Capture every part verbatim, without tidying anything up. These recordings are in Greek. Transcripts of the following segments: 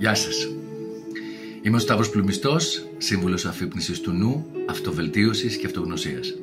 Γεια σας. Είμαι ο Σταύρος Πλουμιστός, σύμβουλος αφύπνισης του νου, αυτοβελτίωσης και αυτογνωσίας.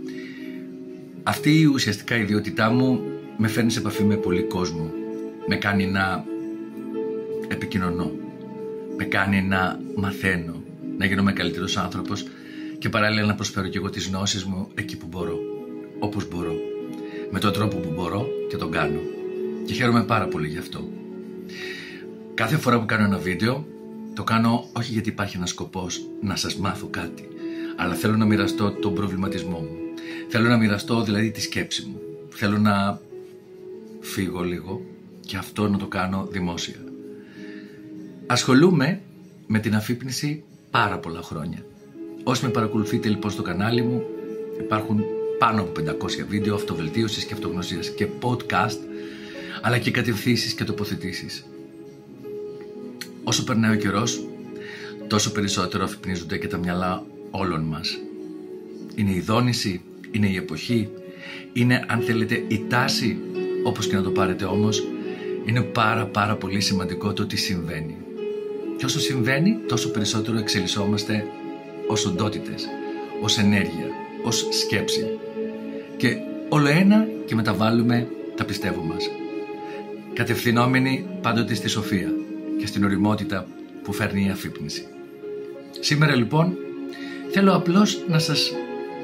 Αυτή ουσιαστικά η ιδιότητά μου με φέρνει σε επαφή με πολύ κόσμο. Με κάνει να επικοινωνώ. Με κάνει να μαθαίνω, να γίνομαι καλύτερος άνθρωπος και παράλληλα να προσφέρω και εγώ τις γνώσεις μου εκεί που μπορώ, όπως μπορώ, με τον τρόπο που μπορώ και τον κάνω. Και χαίρομαι πάρα πολύ γι' αυτό. Κάθε φορά που κάνω ένα βίντεο, το κάνω όχι γιατί υπάρχει ένας σκοπός να σας μάθω κάτι, αλλά θέλω να μοιραστώ τον προβληματισμό μου. Θέλω να μοιραστώ δηλαδή τη σκέψη μου. Θέλω να φύγω λίγο και αυτό να το κάνω δημόσια. Ασχολούμαι με την αφύπνιση πάρα πολλά χρόνια. Όσοι με παρακολουθείτε λοιπόν στο κανάλι μου, υπάρχουν πάνω από πεντακόσια βίντεο αυτοβελτίωσης και αυτογνωσίας και podcast, αλλά και κατευθύνσεις και τοποθετήσεις. Όσο περνάει ο καιρός, τόσο περισσότερο αφυπνίζονται και τα μυαλά όλων μας. Είναι η δόνηση, είναι η εποχή, είναι αν θέλετε η τάση, όπως και να το πάρετε όμως, είναι πάρα πάρα πολύ σημαντικό το τι συμβαίνει. Και όσο συμβαίνει, τόσο περισσότερο εξελισσόμαστε ως οντότητες, ως ενέργεια, ως σκέψη. Και όλο ένα και μεταβάλλουμε τα πιστεύω μας. Κατευθυνόμενοι πάντοτε στη σοφία και στην ωριμότητα που φέρνει η αφύπνιση. Σήμερα λοιπόν θέλω απλώς να σας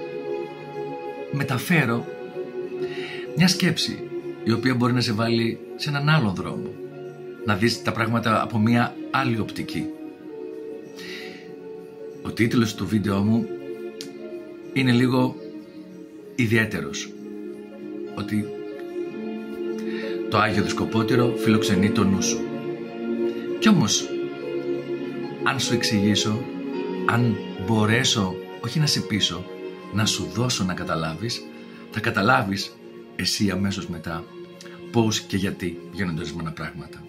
μεταφέρω μια σκέψη η οποία μπορεί να σε βάλει σε έναν άλλον δρόμο, να δεις τα πράγματα από μια άλλη οπτική. Ο τίτλος του βίντεο μου είναι λίγο ιδιαίτερος, ότι το Άγιο Δισκοπότηρο φιλοξενεί το νου σου. Κι όμως, αν σου εξηγήσω, αν μπορέσω, όχι να σε πείσω, να σου δώσω να καταλάβεις, θα καταλάβεις εσύ αμέσως μετά πώς και γιατί γίνονται ορισμένα πράγματα.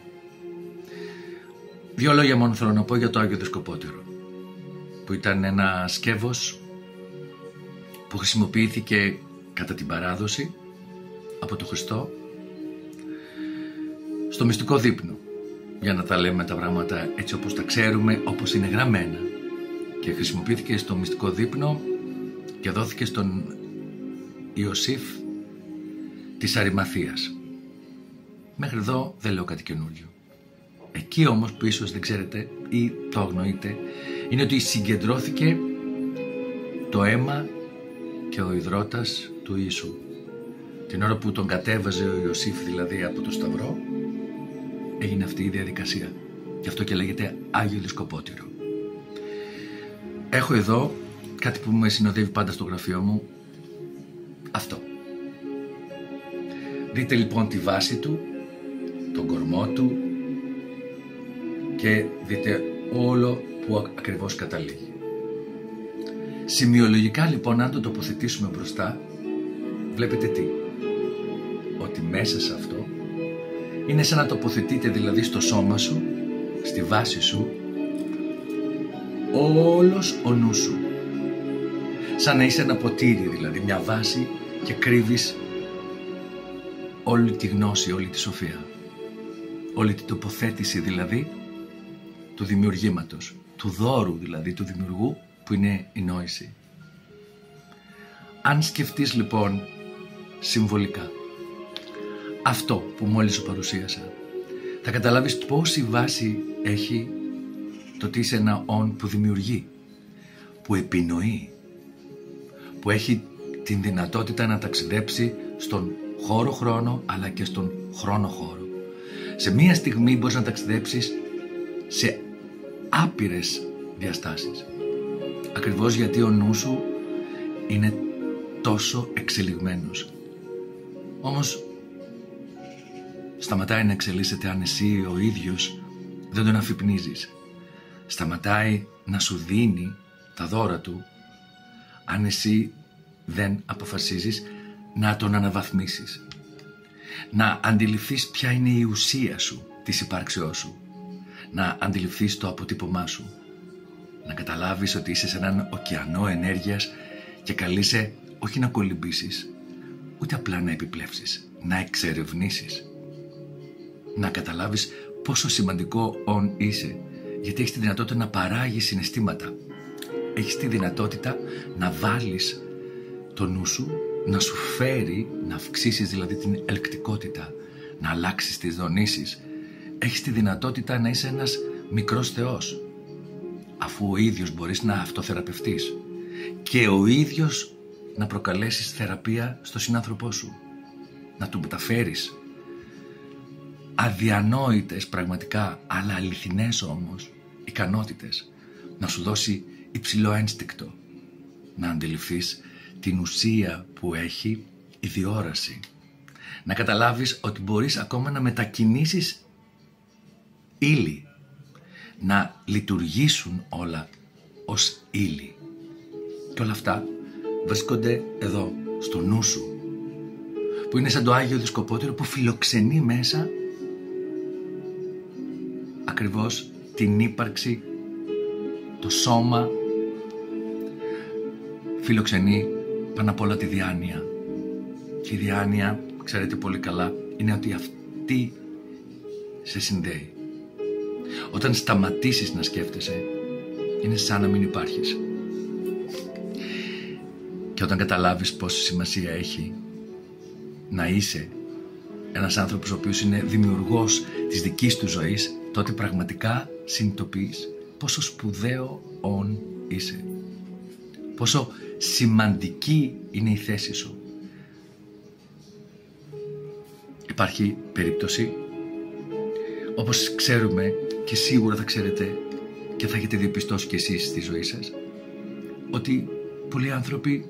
Δύο λόγια μόνο θέλω να πω για το Άγιο Δισκοπότηρο, που ήταν ένα σκεύος που χρησιμοποιήθηκε κατά την παράδοση από τον Χριστό στο μυστικό δείπνο, για να τα λέμε τα πράγματα έτσι όπως τα ξέρουμε, όπως είναι γραμμένα, και χρησιμοποιήθηκε στο μυστικό δείπνο και δόθηκε στον Ιωσήφ της Αριμαθίας. Μέχρι εδώ δεν λέω κάτι καινούριο. Εκεί όμως που ίσως δεν ξέρετε ή το αγνοείτε, είναι ότι συγκεντρώθηκε το αίμα και ο υδρότας του Ιησού. Την ώρα που τον κατέβαζε ο Ιωσήφ δηλαδή από το σταυρό, έγινε αυτή η διαδικασία. Γι' αυτό και λέγεται Άγιο Δισκοπότηρο. Έχω εδώ κάτι που με συνοδεύει πάντα στο γραφείο μου. Αυτό. Δείτε λοιπόν τη βάση του, τον κορμό του και δείτε όλο που ακριβώς καταλήγει. Σημειολογικά λοιπόν, αν το τοποθετήσουμε μπροστά, βλέπετε τι? Ότι μέσα σε αυτό είναι σαν να τοποθετείτε δηλαδή στο σώμα σου, στη βάση σου, όλος ο νους σου. Σαν να είσαι ένα ποτήρι δηλαδή, μια βάση, και κρύβεις όλη τη γνώση, όλη τη σοφία. Όλη την τοποθέτηση δηλαδή του δημιουργήματος, του δώρου δηλαδή του δημιουργού που είναι η νόηση. Αν σκεφτείς λοιπόν συμβολικά αυτό που μόλις σου παρουσίασα, θα καταλάβεις πόση βάση έχει το ότι είσαι ένα όν που δημιουργεί, που επινοεί, που έχει την δυνατότητα να ταξιδέψει στον χώρο-χρόνο αλλά και στον χρόνο-χώρο. Σε μία στιγμή μπορείς να ταξιδέψεις σε άπειρες διαστάσεις. Ακριβώς γιατί ο νου σου είναι τόσο εξελιγμένος. Όμως σταματάει να εξελίσσεται αν εσύ ο ίδιος δεν τον αφυπνίζεις. Σταματάει να σου δίνει τα δώρα του αν εσύ δεν αποφασίζεις να τον αναβαθμίσεις. Να αντιληφθείς ποια είναι η ουσία σου, της υπάρξεώς σου. Να αντιληφθείς το αποτύπωμά σου. Να καταλάβεις ότι είσαι σε έναν ωκεανό ενέργειας και καλείσαι όχι να κολυμπήσεις, ούτε απλά να επιπλέψεις, να εξερευνήσεις. να καταλάβεις πόσο σημαντικό όν είσαι, γιατί έχεις τη δυνατότητα να παράγεις συναισθήματα. Έχεις τη δυνατότητα να βάλεις το νου σου, να σου φέρει, να αυξήσεις δηλαδή την ελκτικότητα, να αλλάξεις τις δονήσεις. Έχεις τη δυνατότητα να είσαι ένας μικρός θεός, αφού ο ίδιος μπορείς να αυτοθεραπευτείς και ο ίδιος να προκαλέσεις θεραπεία στο συνάνθρωπό σου, να του μεταφέρεις αδιανόητες πραγματικά, αλλά αληθινές όμως ικανότητες, να σου δώσει υψηλό ένστικτο, να αντιληφθείς την ουσία που έχει η διόραση, να καταλάβεις ότι μπορείς ακόμα να μετακινήσεις ύλη, να λειτουργήσουν όλα ως ύλη. Και όλα αυτά βρίσκονται εδώ, στο νου σου, που είναι σαν το Άγιο Δισκοπότηρο που φιλοξενεί μέσα ακριβώς την ύπαρξη, το σώμα, φιλοξενεί πάνω απ' όλα τη διάνοια. Και η διάνοια, ξέρετε πολύ καλά, είναι ότι αυτή σε συνδέει. Όταν σταματήσεις να σκέφτεσαι, είναι σαν να μην υπάρχεις. Και όταν καταλάβεις πόση σημασία έχει να είσαι ένας άνθρωπος ο οποίος είναι δημιουργός της δικής του ζωής, τότε πραγματικά συνειδητοποιείς πόσο σπουδαίο όν είσαι. Πόσο σημαντική είναι η θέση σου. Υπάρχει περίπτωση, όπως ξέρουμε και σίγουρα θα ξέρετε και θα έχετε διαπιστώσει κι εσείς στη ζωή σας, ότι πολλοί άνθρωποι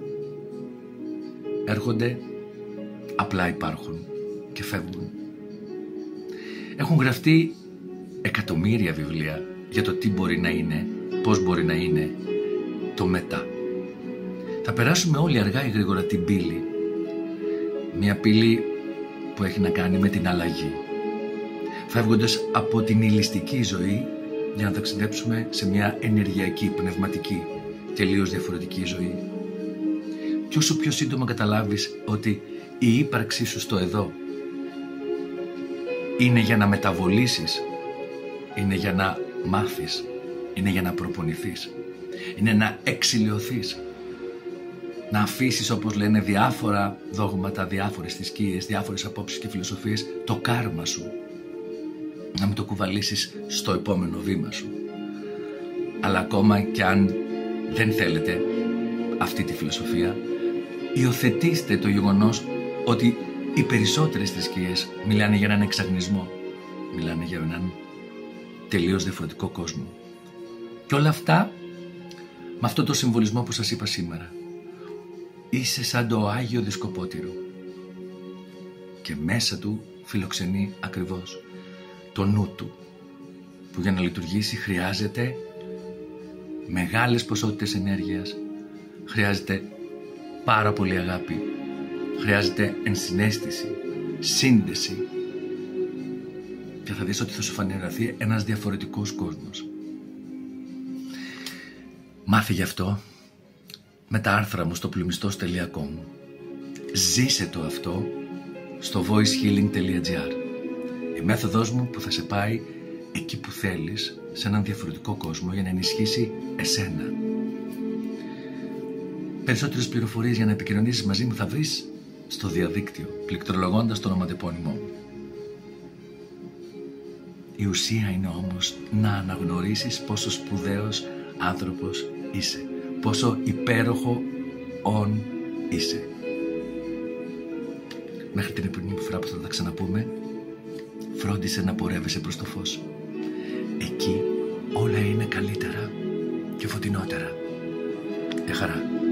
έρχονται, απλά υπάρχουν και φεύγουν. Έχουν γραφτεί εκατομμύρια βιβλία για το τι μπορεί να είναι, πώς μπορεί να είναι το μετά. Θα περάσουμε όλοι αργά ή γρήγορα την πύλη. Μια πύλη που έχει να κάνει με την αλλαγή. Φεύγοντας από την ηλιστική ζωή για να ταξιδέψουμε σε μια ενεργειακή, πνευματική, τελείως διαφορετική ζωή. Και όσο πιο σύντομα καταλάβεις ότι η ύπαρξή σου στο εδώ είναι για να μεταβολήσεις, είναι για να μάθεις, είναι για να προπονηθείς, είναι να εξηλαιωθείς, να αφήσεις, όπως λένε, διάφορα δόγματα, διάφορες θρησκείες, διάφορες απόψεις και φιλοσοφίες, το κάρμα σου, να μην το κουβαλήσεις στο επόμενο βήμα σου. Αλλά ακόμα και αν δεν θέλετε αυτή τη φιλοσοφία, υιοθετήστε το γεγονός ότι οι περισσότερες θρησκείες μιλάνε για έναν εξαγνισμό, μιλάνε για έναν τελείως διαφορετικό κόσμο. Και όλα αυτά με αυτό το συμβολισμό που σας είπα σήμερα. Είσαι σαν το Άγιο Δισκοπότηρο και μέσα του φιλοξενεί ακριβώς το νου του, που για να λειτουργήσει χρειάζεται μεγάλες ποσότητες ενέργειας, χρειάζεται πάρα πολύ αγάπη, χρειάζεται ενσυναίσθηση, σύνδεση, και θα δεις ότι θα σου φανερωθεί ένας διαφορετικός κόσμος. Μάθε γι' αυτό με τα άρθρα μου στο πλουμιστός τελεία κομ. Ζήσε το αυτό στο voice healing τελεία gr. Η μέθοδος μου που θα σε πάει εκεί που θέλεις, σε έναν διαφορετικό κόσμο, για να ενισχύσει εσένα. Περισσότερες πληροφορίες για να επικοινωνήσεις μαζί μου θα βρεις στο διαδίκτυο, πληκτρολογώντας το ονοματεπώνυμό μου. Η ουσία είναι όμως να αναγνωρίσεις πόσο σπουδαίος άνθρωπος είσαι, πόσο υπέροχο όν είσαι. Μέχρι την επόμενη φορά που θα τα ξαναπούμε, φρόντισε να πορεύεσαι προς το φως. Εκεί όλα είναι καλύτερα και φωτεινότερα. Γεια χαρά.